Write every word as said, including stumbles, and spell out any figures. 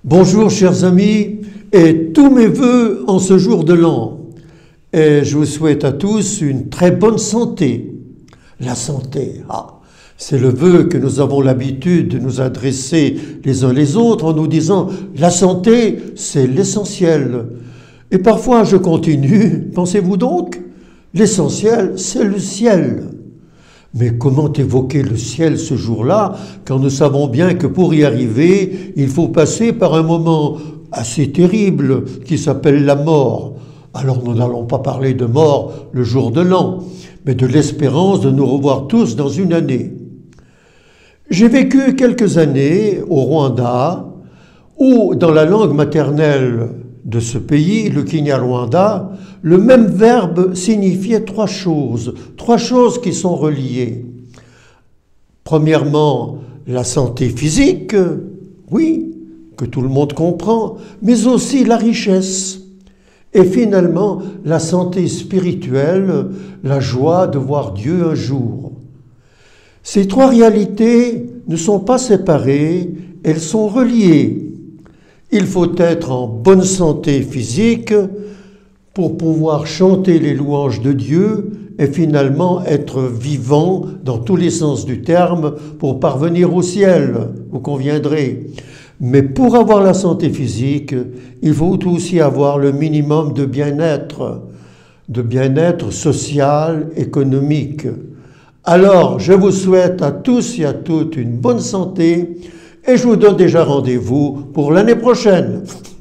Bonjour chers amis et tous mes vœux en ce jour de l'an. Et je vous souhaite à tous une très bonne santé. La santé, ah, c'est le vœu que nous avons l'habitude de nous adresser les uns les autres en nous disant « la santé, c'est l'essentiel ». Et parfois je continue, pensez-vous donc, l'essentiel, c'est le ciel. Mais comment évoquer le ciel ce jour-là, quand nous savons bien que pour y arriver, il faut passer par un moment assez terrible qui s'appelle la mort. Alors nous n'allons pas parler de mort le jour de l'an, mais de l'espérance de nous revoir tous dans une année. J'ai vécu quelques années au Rwanda, où dans la langue maternelle de ce pays, le Kinyarwanda, le même verbe signifiait trois choses, trois choses qui sont reliées. Premièrement, la santé physique, oui, que tout le monde comprend, mais aussi la richesse. Et finalement, la santé spirituelle, la joie de voir Dieu un jour. Ces trois réalités ne sont pas séparées, elles sont reliées. Il faut être en bonne santé physique pour pouvoir chanter les louanges de Dieu et finalement être vivant dans tous les sens du terme pour parvenir au ciel, vous conviendrez. Mais pour avoir la santé physique, il faut aussi avoir le minimum de bien-être, de bien-être social, économique. Alors, je vous souhaite à tous et à toutes une bonne santé et je vous donne déjà rendez-vous pour l'année prochaine.